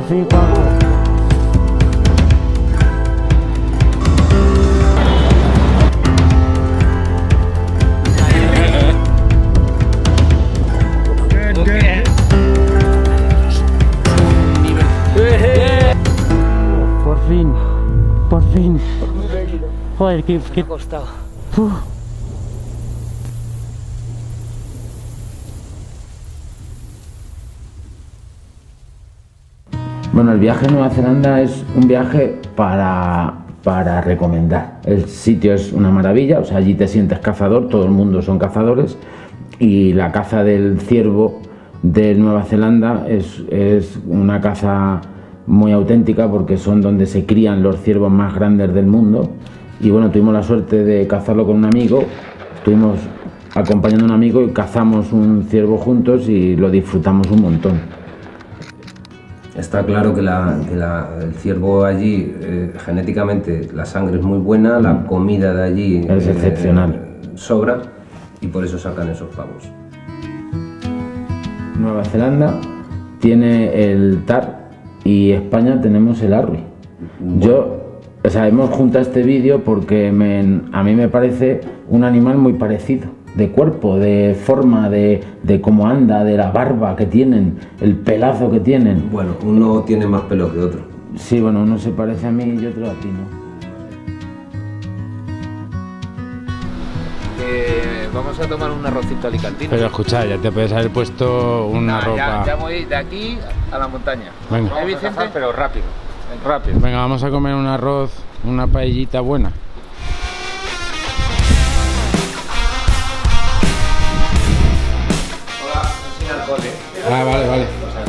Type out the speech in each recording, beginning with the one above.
fin, Juanjo. Por fin. Joder, qué me ha costado. Bueno, el viaje a Nueva Zelanda es un viaje para recomendar. El sitio es una maravilla, o sea, allí te sientes cazador, todo el mundo son cazadores, y la caza del ciervo de Nueva Zelanda es una caza muy auténtica porque son donde se crían los ciervos más grandes del mundo. Y bueno, tuvimos la suerte de cazarlo con un amigo, estuvimos acompañando a un amigo y cazamos un ciervo juntos y lo disfrutamos un montón. Está claro que el ciervo allí, genéticamente, la sangre es muy buena, la comida de allí es excepcional. Sobra, y por eso sacan esos pavos. Nueva Zelanda tiene el TAR y España tenemos el ARWI. Hemos juntado este vídeo porque a mí me parece un animal muy parecido, de cuerpo, de forma, de cómo anda, de la barba que tienen, el pelazo que tienen. Bueno, uno tiene más pelo que otro. Sí, bueno, uno se parece a mí y otro a ti, ¿no? Vamos a tomar un arrocito alicantino. Pero escucha, ya te puedes haber puesto una ropa. Ya voy de aquí a la montaña. Venga. Vamos a cazar, pero rápido. Rápido. Venga, vamos a comer un arroz, una paellita buena. Hola, sin alcohol, ¿eh? Ah, vale.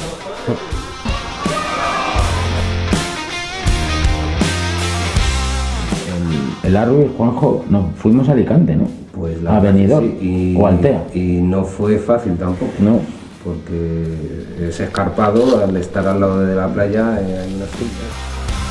El ARWI, Juanjo, nos fuimos a Alicante, ¿no? Pues a Benidorm, sí, o Altea. Y no fue fácil tampoco. No. Porque es escarpado, al estar al lado de la playa hay unas fincas.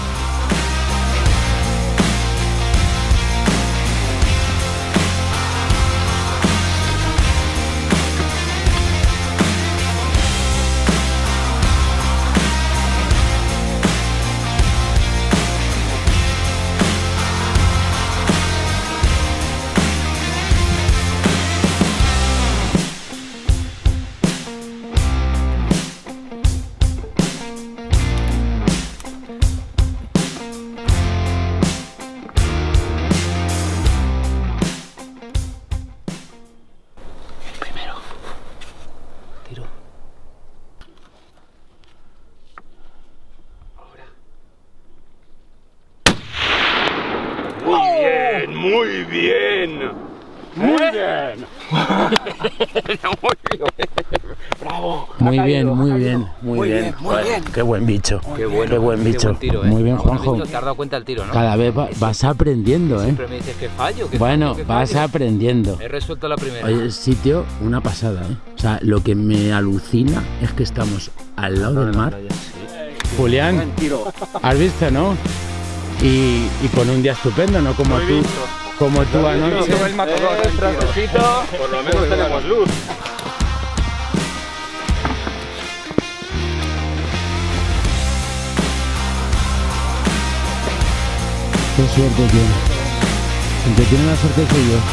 Muy bien. Bravo. Muy bien. Qué buen bicho. Qué bueno. Qué buen bicho. Tiro, Muy bien, Juanjo. Te has dado cuenta el tiro, ¿no? Cada vez vas aprendiendo, ¿eh? Siempre me dices que fallo. Bueno, vas aprendiendo. He resuelto la primera. Oye, el sitio, una pasada, ¿eh? O sea, lo que me alucina es que estamos al lado del mar. Julián, has visto, ¿no? Y con un día estupendo, ¿no? Como tú anoche. El matador, por lo menos tenemos luz. Qué suerte tiene. El que tiene la suerte soy yo.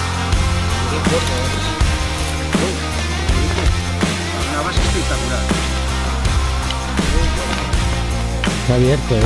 Una base espectacular. Está abierto, ¿eh?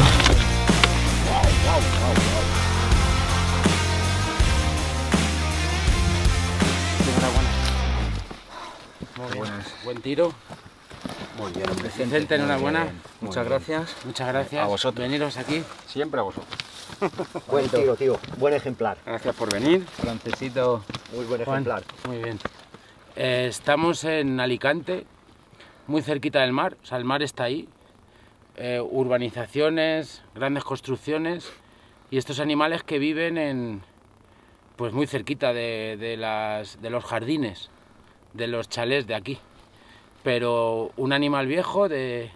Buen tiro. Muy bien, hombre. Vicente, enhorabuena. Muchas gracias. Muchas gracias. A vosotros. Veniros aquí. Siempre a vosotros. Buen tiro, tío. Buen ejemplar. Gracias por venir. Francesito. Muy buen Juan, ejemplar. muy bien. Estamos en Alicante, muy cerquita del mar. O sea, el mar está ahí. Urbanizaciones, grandes construcciones y estos animales que viven pues muy cerquita de los jardines, de los chalés de aquí. Pero un animal viejo de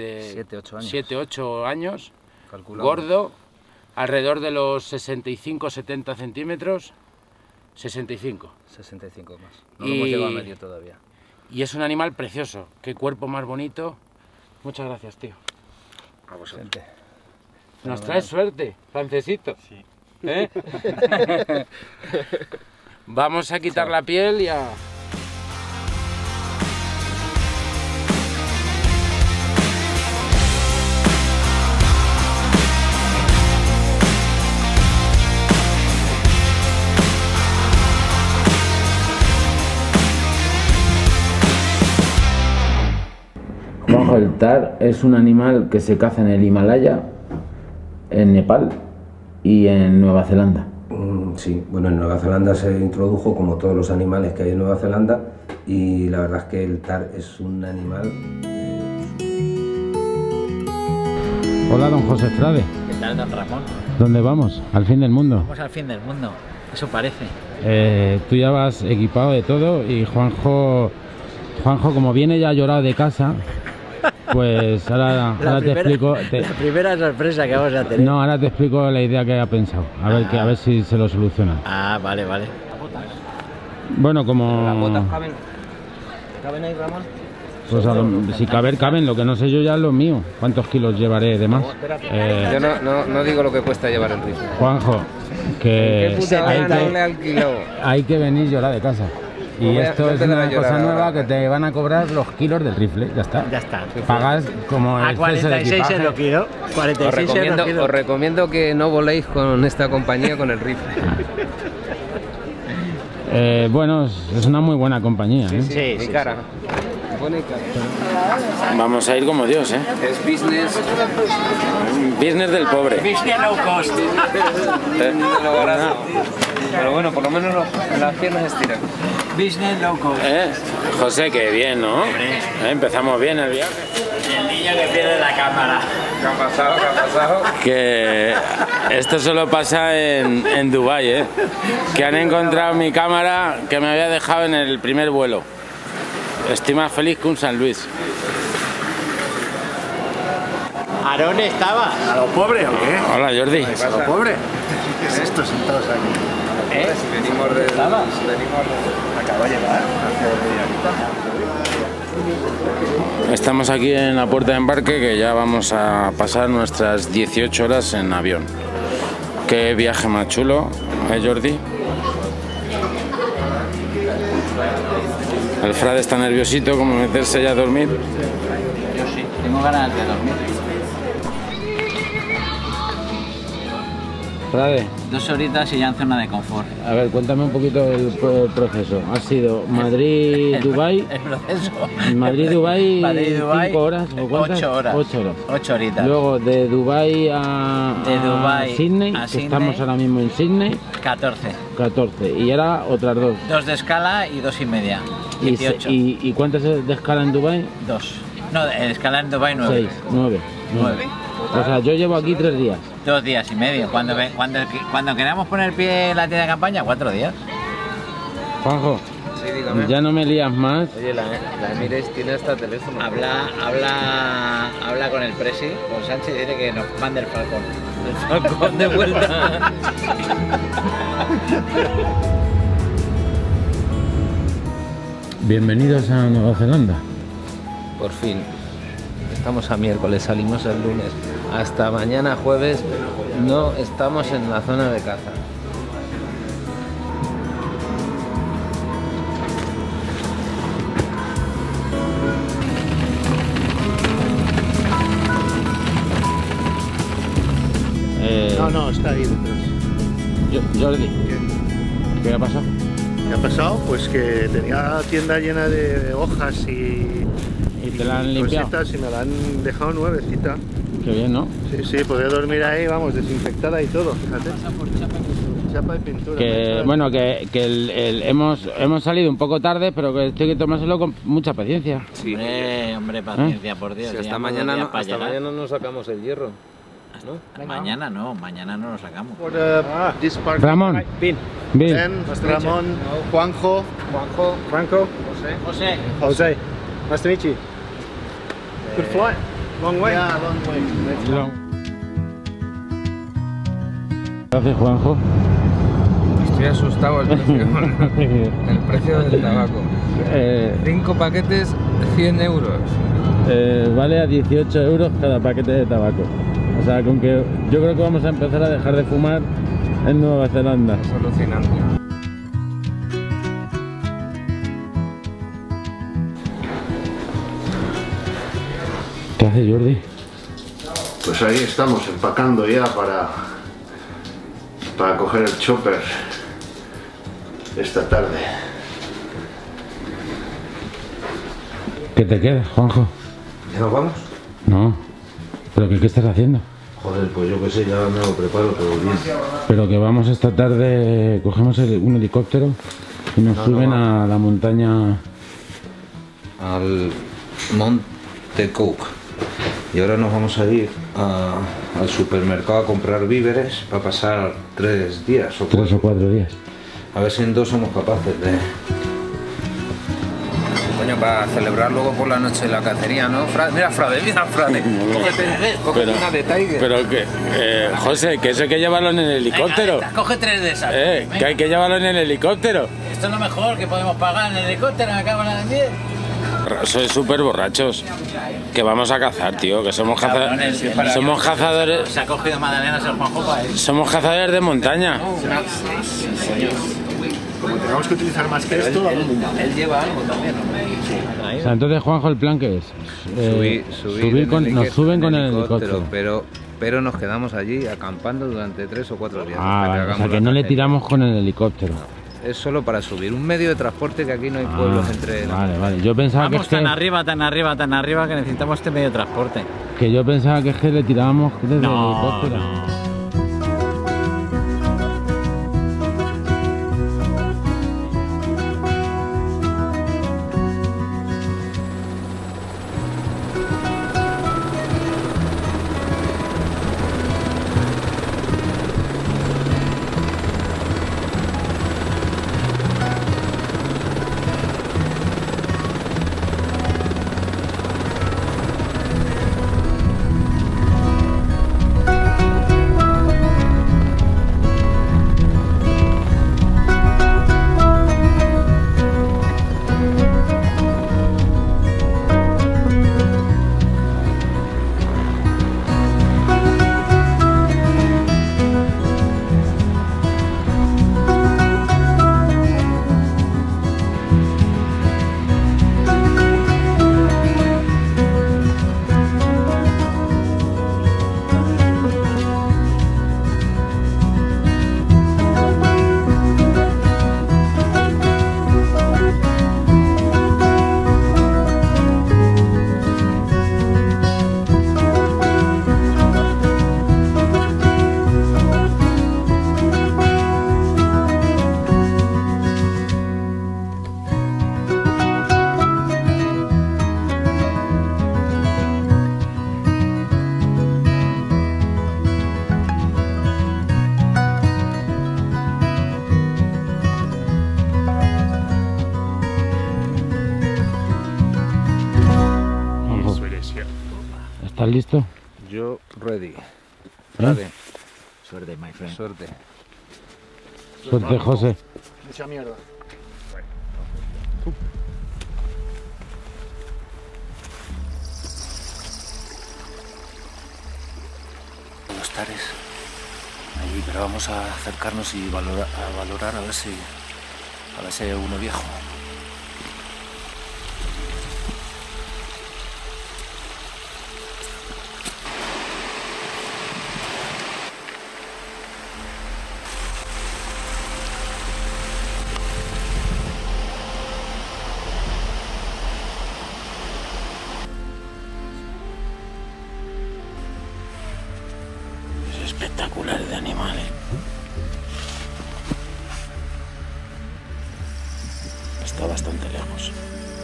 7-8 años, Calculado. gordo, alrededor de los 65-70 centímetros, 65. 65 más. No lo hemos llegado a medio todavía. Y es un animal precioso, qué cuerpo más bonito. Muchas gracias, tío. A vosotros. Nos traes suerte, francesito. Sí. ¿Eh? Vamos a quitar la piel y a... Juanjo, el tar es un animal que se caza en el Himalaya, en Nepal y en Nueva Zelanda. Sí, bueno, en Nueva Zelanda se introdujo como todos los animales que hay en Nueva Zelanda y la verdad es que el tar es un animal... Hola, don José Frade. ¿Qué tal, don Ramón? ¿Dónde vamos? ¿Al fin del mundo? Vamos al fin del mundo, eso parece. Tú ya vas equipado de todo y Juanjo, como viene ya llorado de casa, pues ahora te explico... La primera sorpresa que vamos a tener. No, ahora te explico la idea que ha pensado, a ver si se lo soluciona. Ah, vale, vale. Bueno, como... ¿Las botas caben? ¿Caben ahí, Ramón? Pues si caben, lo que no sé yo ya es lo mío. ¿Cuántos kilos llevaré de más? Yo no digo lo que cuesta llevar el rifle. Juanjo, que hay que venir llorar de casa. Y esto es una cosa nueva que te van a cobrar los kilos del rifle, ya está. Ya está. Pagas como a 46 en lo kilo. 46 os recomiendo que no voléis con esta compañía con el rifle. Bueno, es una muy buena compañía. Sí, mi cara. Vamos a ir como Dios, ¿eh? Es business. Business del pobre. Business low cost. Lo barato. Pero bueno, por lo menos las piernas estiran. Business low cost. José, qué bien, ¿no? Empezamos bien el viaje. El niño que pierde la cámara. ¿Qué ha pasado? ¿Qué ha pasado? Que esto solo pasa en Dubái, ¿eh? Que han encontrado mi cámara que me había dejado en el primer vuelo. Estoy más feliz que un San Luis. ¿A dónde estaba? ¿A lo pobre o qué? Hola, Jordi. ¿A lo pobre? ¿Qué es esto sentados aquí? Venimos de... Acabo de llegar hace media Estamos aquí en la puerta de embarque que ya vamos a pasar nuestras 18 horas en avión. Qué viaje más chulo, ¿eh, Jordi? El Frade está nerviosito, como meterse ya a dormir. Yo sí, tengo ganas de dormir. Frade, 2 horitas y ya en zona de confort. a ver, cuéntame un poquito el proceso. Ha sido Madrid-Dubái. El proceso. Madrid-Dubái, Madrid, Dubái, 5 horas o cuántas? 8 horas. 8 horas. 8 horitas. Luego de Dubái a Sydney, que Sydney, estamos ahora mismo en Sydney, 14. 14. Y ahora otras 2. 2 de escala y 2 y media. 18. ¿Y cuántas de escala en Dubái? 2. No, de escala en Dubái 9. 6, 9. 9. O sea, yo llevo aquí 3 días. 2 días y medio. Cuando queramos poner el pie en la tienda de campaña, 4 días. Juanjo, Sí, dígame. ya no me lías más. Oye, la Emirates tiene hasta teléfono. Habla con el presi, con Sánchez, y dice que nos mande el Falcón. El Falcón de vuelta. Bienvenidos a Nueva Zelanda. Por fin. Estamos a miércoles, salimos el lunes. Hasta mañana jueves no estamos en la zona de caza. No, está ahí detrás. Jordi, ¿qué ha pasado? ¿Qué ha pasado? Pues que tenía la tienda llena de hojas y te la han limpiado? cositas y me la han dejado nuevecita. Qué bien, ¿no? Sí, podía dormir ahí, vamos, desinfectada y todo, fíjate. Chapa y pintura. Que bueno, que hemos salido un poco tarde, pero que esto hay que tomárselo con mucha paciencia. Sí. Hombre, paciencia, por Dios. Si hasta llevamos mañana 2 no, días para hasta llegar. mañana no sacamos el hierro. ¿No? Mañana no lo sacamos. For this part. Ramón, Bin. Bill, Ben, Ramón, Juanjo, Franco, José. Jose. Nice to meet you. Good flight. Long way. Yeah, long way. Gracias, Juanjo. Estoy asustado el precio del tabaco. 5 paquetes, 100 euros. vale a 18 euros cada paquete de tabaco. O sea, con que yo creo que vamos a empezar a dejar de fumar en Nueva Zelanda. Es alucinante. ¿Qué hace Jordi? Pues ahí estamos empacando ya para coger el chopper esta tarde. ¿Qué te queda, Juanjo? ¿Ya nos vamos? No. ¿Pero qué estás haciendo? Joder, pues yo qué sé, ya me lo preparo todo bien. Pero que vamos esta tarde, cogemos un helicóptero y nos suben a la montaña. Al Monte Cook. Y ahora nos vamos a ir al supermercado a comprar víveres para pasar 3 días o 4. 3 o 4 días. A ver si en 2 somos capaces de... Coño, para celebrar luego por la noche la cacería, ¿no? Mira, Frade. Cógete una de Tiger. Pero que, José, que eso hay que llevarlo en el helicóptero. Venga, coge 3 de esas. Que hay que llevarlo en el helicóptero. Esto es lo mejor que podemos pagar en el helicóptero, me cago en la 10. Sois súper borrachos. Que vamos a cazar, tío. Que somos cazadores. Somos cazadores. Se ha cogido magdalenas el Juanjo para él. Somos cazadores de montaña. Como tenemos que utilizar más que esto, Él lleva algo también, ¿no? O sea, entonces, Juanjo, ¿el plan qué es? Nos suben con el helicóptero. Pero nos quedamos allí acampando durante 3 o 4 días. Vale, o sea, que no le tiramos con el helicóptero. Es solo para subir. Un medio de transporte que aquí no hay pueblos entre... Vale. Yo pensaba Vamos que tan arriba que necesitamos este medio de transporte. Que yo pensaba que es que le tirábamos desde el helicóptero. No. ¿Estás listo? Yo ready. Suerte, my friend. Suerte. Suerte, José. mucha mierda. Los tares ahí, pero vamos a acercarnos y valorar a ver si hay uno viejo. Espectacular de animales. Está bastante lejos.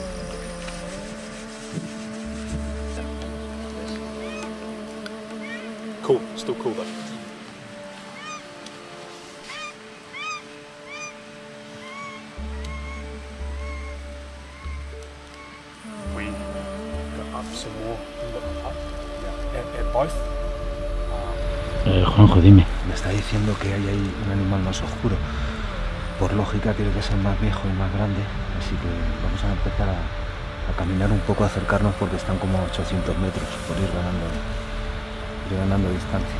Cool, still cool though. We got up some more and got up. Yeah, both. Juanjo, dime. Me está diciendo que hay ahí un animal más oscuro. Por lógica tiene que ser más viejo y más grande. Así que vamos a empezar caminar un poco, a acercarnos porque están como a 800 metros por ir ganando distancia.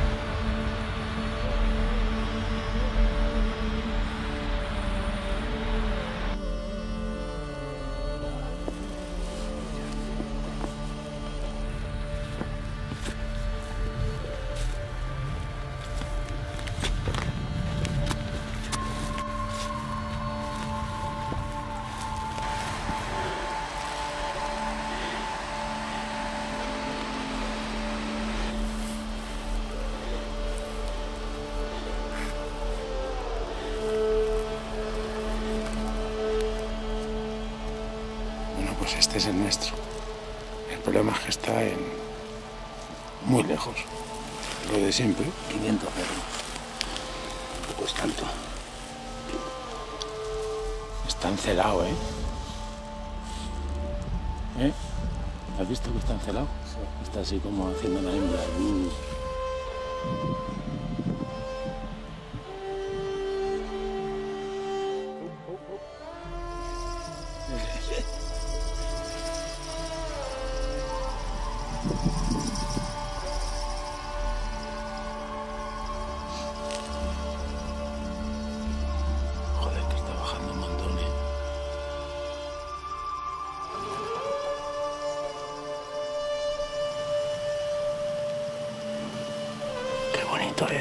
Pues este es el nuestro. El problema es que está muy lejos. Lo de siempre. 500 metros. Tampoco es tanto. Está encelado, ¿eh? ¿Has visto que está encelado? Sí. Está así como haciendo una hembra. Joder, que está bajando un montón, ¿eh? Qué bonito es, ¿eh?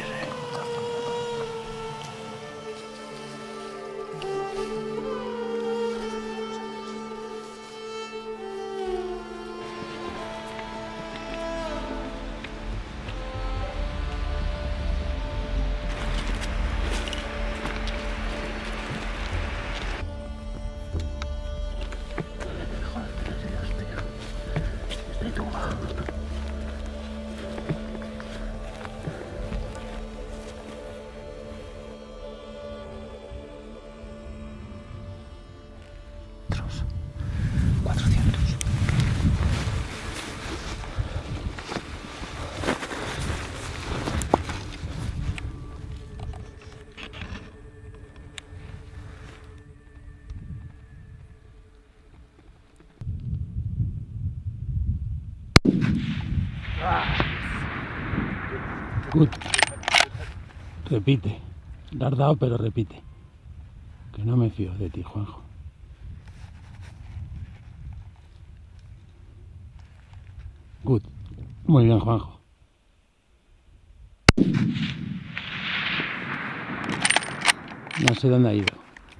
Good. Repite. Le has dado, pero repite. Que no me fío de ti, Juanjo. Good. Muy bien, Juanjo. No sé dónde ha ido.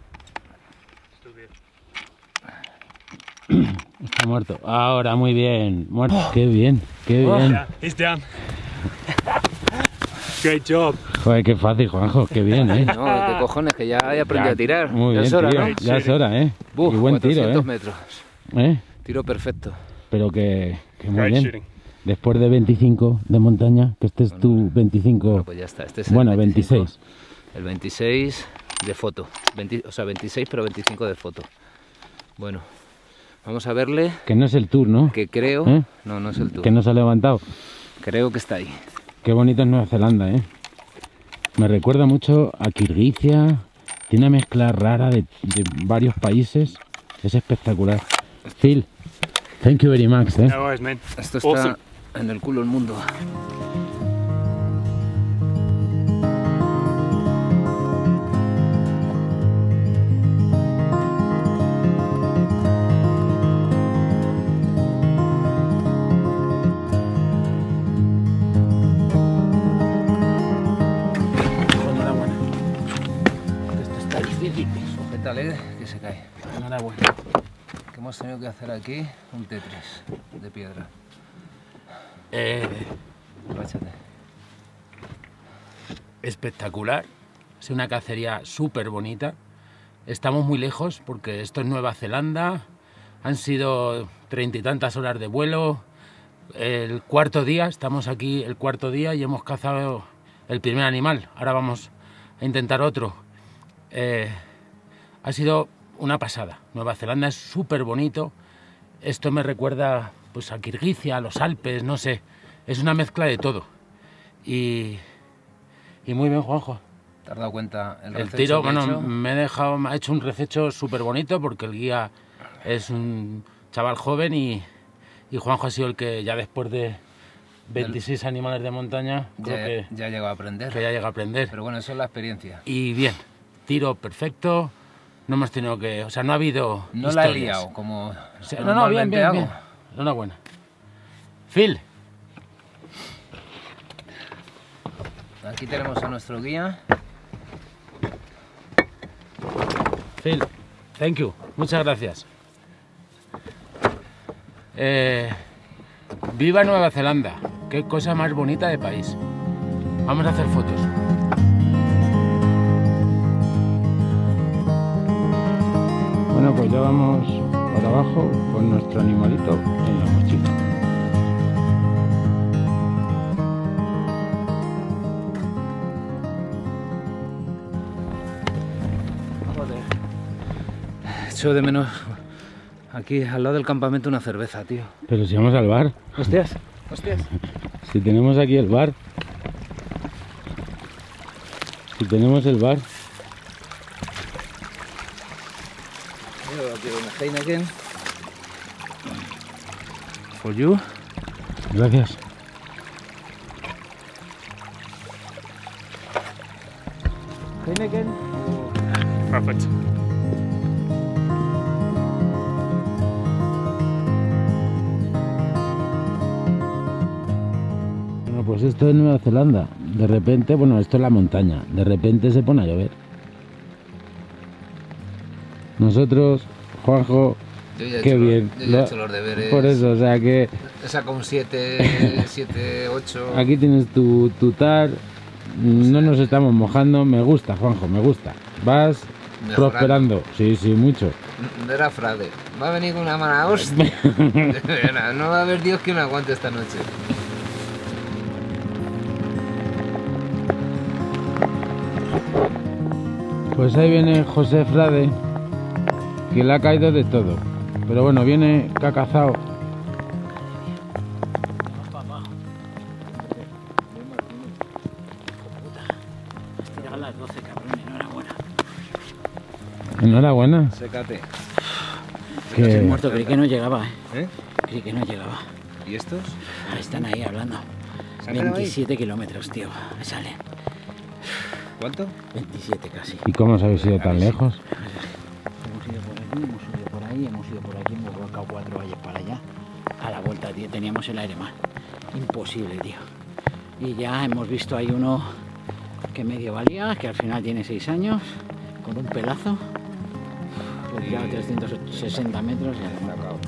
Está muerto. Ahora, muy bien. Muerto. Qué bien, qué bien. Yeah, he's down. Great job. Joder, qué fácil, Juanjo. Qué bien, ¿eh? No, de cojones, que ya he aprendido a tirar. Muy ya bien, es hora, tío. ¿no? Ya es hora, ¿eh? Buf, y buen tiro, 400 ¿eh? metros. ¿Eh? Tiro perfecto. Pero que muy Great bien. shooting. Después de 25 de montaña, que este es tu 25... Bueno, pues ya está. Este es bueno, el 25, 26. El 26 de foto. O sea, 26 pero 25 de foto. Bueno, vamos a verle. Que no es el tour, ¿no? Que creo... ¿Eh? No, no es el tour. Que no se ha levantado. Creo que está ahí. Qué bonito es Nueva Zelanda, ¿eh? Me recuerda mucho a Kirguisia. Tiene una mezcla rara de varios países. Es espectacular. Phil, thank you very much, ¿eh? No worries, man. Esto está Awesome. en el culo del mundo. Enhorabuena. Esto está difícil. Sujétale, que se cae. Enhorabuena. Que hemos tenido que hacer aquí un Tetris de piedra. Agáchate. Espectacular. Es una cacería súper bonita. Estamos muy lejos porque esto es Nueva Zelanda. Han sido 30 y tantas horas de vuelo. El cuarto día, estamos aquí el cuarto día y hemos cazado el primer animal. Ahora vamos a intentar otro. Ha sido una pasada. Nueva Zelanda es súper bonito. Esto me recuerda pues a Kirguisia, a los Alpes, no sé. Es una mezcla de todo. Y muy bien, Juanjo. ¿Te has dado cuenta El tiro, bueno, me ha hecho un rececho súper bonito porque el guía es un chaval joven y Juanjo ha sido el que ya después de 26 animales de montaña, creo que ya llegó a aprender. Que ya llega a aprender. Pero bueno, eso es la experiencia. Y bien, tiro perfecto, no hemos tenido que... O sea, no ha habido No historias. la he liado, como no, bien, bien. Enhorabuena. Phil. Aquí tenemos a nuestro guía. Phil, thank you, muchas gracias. Viva Nueva Zelanda, qué cosa más bonita de país. Vamos a hacer fotos. Bueno, pues ya vamos para abajo con nuestro animalito en la mochila. Echo de menos aquí al lado del campamento una cerveza, tío. Pero si vamos al bar. Hostias. Si tenemos aquí el bar. Si tenemos el bar. Yo quiero una Heineken. For you. Gracias. Heineken. Perfect. Bueno, pues esto es Nueva Zelanda. De repente, bueno, esto es la montaña. De repente se pone a llover. Nosotros, Juanjo, qué bien. Yo ya he hecho los deberes. Por eso, o sea que... He sacado un 7, 8... Aquí tienes tu tar. No nos estamos mojando. Me gusta, Juanjo, me gusta. Vas Mejorando. prosperando. Sí, sí, mucho. No era fraude. Va a venir con una mala hostia. No va a haber Dios que me aguante esta noche. Pues ahí viene José Frade, que le ha caído de todo. Pero bueno, viene cacazao. Llegan las 12, cabrón, enhorabuena. Enhorabuena. Sécate. Que... Muerto, creí que no llegaba, ¿Eh? Creí que no llegaba. ¿Y estos? Ahí están ahí hablando. ¿Se han quedado ahí? 27 kilómetros, tío. Me salen. ¿Cuánto? 27 casi. ¿Y cómo os habéis ido tan lejos? Hemos ido por aquí, hemos subido por ahí, hemos ido por aquí, hemos volcado 4 valles para allá. A la vuelta, tío, teníamos el aire mal. Imposible, tío. Y ya hemos visto ahí uno que medio valía, que al final tiene 6 años, con un pelazo. Ya 360 metros y ya acabado.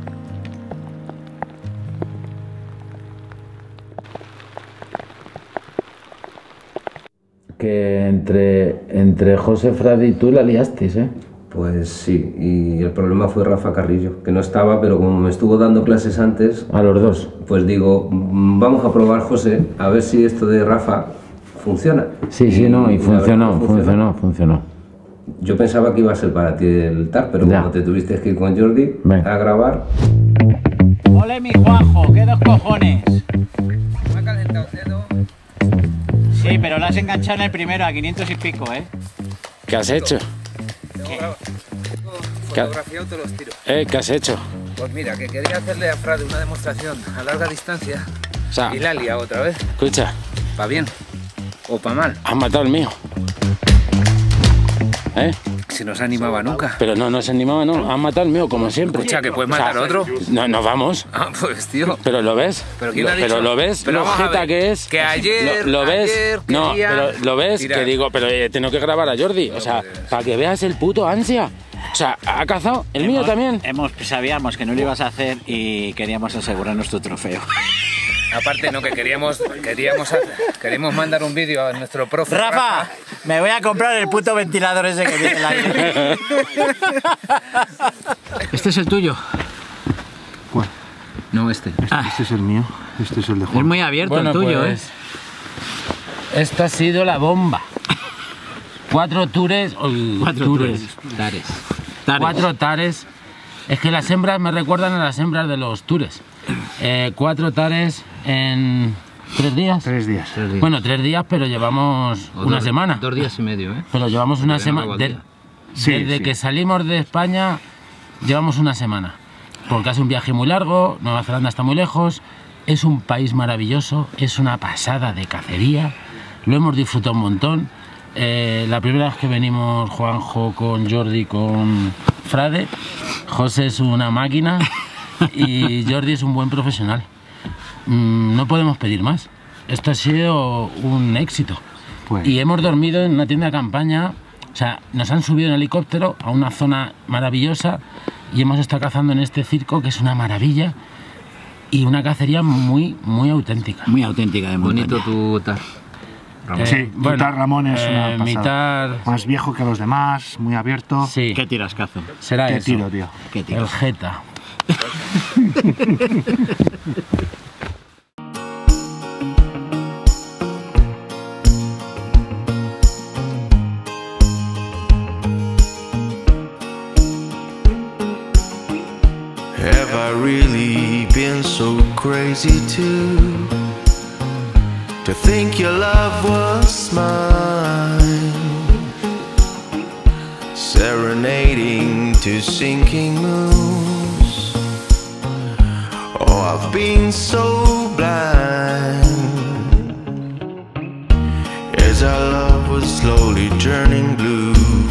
Que entre José Frade y tú la liasteis, ¿eh? Pues sí, y el problema fue Rafa Carrillo, que no estaba, pero como me estuvo dando clases antes... A los dos. Pues digo, vamos a probar, José, a ver si esto de Rafa funciona. Sí, sí, no, y funcionó. Yo pensaba que iba a ser para ti el TAR, pero como te tuviste que ir con Jordi a grabar... ¡Ole mi Juanjo! ¡Qué dos cojones! Me ha calentado el dedo. Sí, pero lo has enganchado en el primero a 500 y pico, ¿eh? ¿Qué has hecho? Tengo fotografiado todos los tiros. ¿Qué has hecho? Pues mira, que quería hacerle a Frade una demostración a larga distancia O sea, y la he liado otra vez. escucha, ¿Pa bien o pa mal? has matado el mío. ¿Eh? Si no se animaba nunca. Pero no se animaba, no. Han matado el mío, como siempre. Escucha, que puedes matar otro. No, nos vamos. Ah, pues tío. Pero lo ves. ¿Pero quién ha dicho? Pero lo ves, Pero lo vamos a jeta ver, que es. que ayer, Lo ves. ayer No, quería pero lo ves, tirar. que digo, pero tengo que grabar a Jordi. O sea, para que veas el puto ansia. O sea, ha cazado el mío también. Sabíamos que no lo ibas a hacer y queríamos asegurarnos tu trofeo. Aparte, no, que queríamos mandar un vídeo a nuestro profe. Rafa, me voy a comprar el puto ventilador ese que tiene el aire. ¿Este es el tuyo? ¿Cuál? No, este. Este es el mío. Este es el de Juan. Es muy abierto el tuyo, pues, esto ha sido la bomba. 4 tours. 4 tares. Es que las hembras me recuerdan a las hembras de los tours. 4 tares en 3 días. 3 días. Bueno, 3 días, pero llevamos una semana. 2 días y medio, ¿eh? Pero llevamos una semana. Desde que salimos de España, llevamos una semana. porque hace un viaje muy largo, Nueva Zelanda está muy lejos, es un país maravilloso, es una pasada de cacería, lo hemos disfrutado un montón. La primera vez que venimos Juanjo con Jordi, con Frade, José es una máquina y Jordi es un buen profesional. No podemos pedir más. Esto ha sido un éxito. Pues. Y hemos dormido en una tienda de campaña, o sea, nos han subido en helicóptero a una zona maravillosa y hemos estado cazando en este circo que es una maravilla y una cacería muy, muy auténtica. Muy auténtica de montaña. Bonito tu tar. Sí, bueno, Mitar Ramón es una pasada. Mitar... Más viejo que los demás, muy abierto. Sí. ¿Qué tirascazo? Será ¿Qué eso. tiro, tío? ¿Qué tiro? El Jeta. Have I really been so crazy to think your love was mine? Serenading to sinking moons. Oh, I've been so blind as our love was slowly turning blue.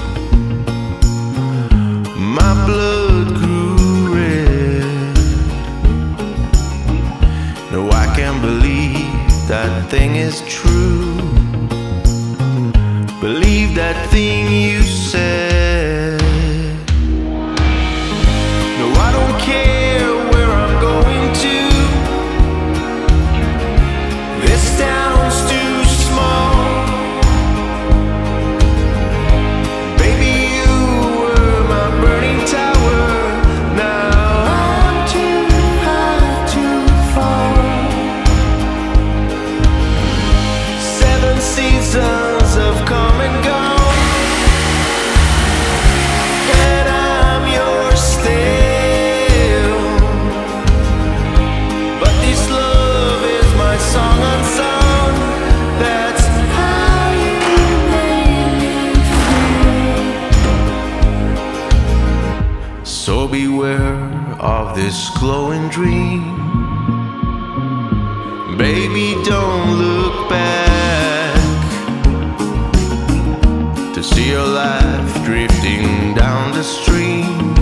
My blood grew red. No, I can't believe that thing is true. Believe that thing you said. No, I don't care where I'm going to. This town's too small. Baby, you were my burning tower. Now I'm too high to fall. 7 seasons have come and gone. So beware of this glowing dream. Baby, don't look back to see your life drifting down the stream.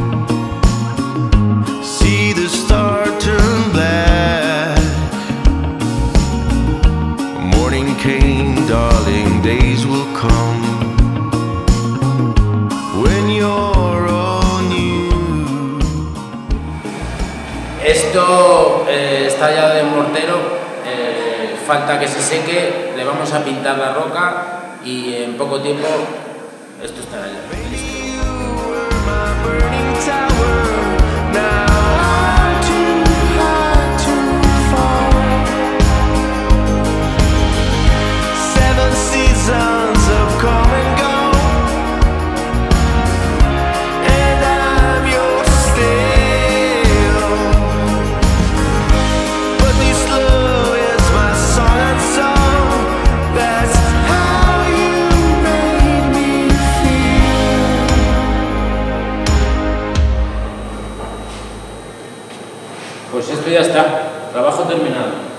See the star turn black. Morning came, darling, days will come when you're Esto está ya de mortero, falta que se seque, le vamos a pintar la roca y en poco tiempo esto estará ya listo. Pues esto ya está, trabajo terminado.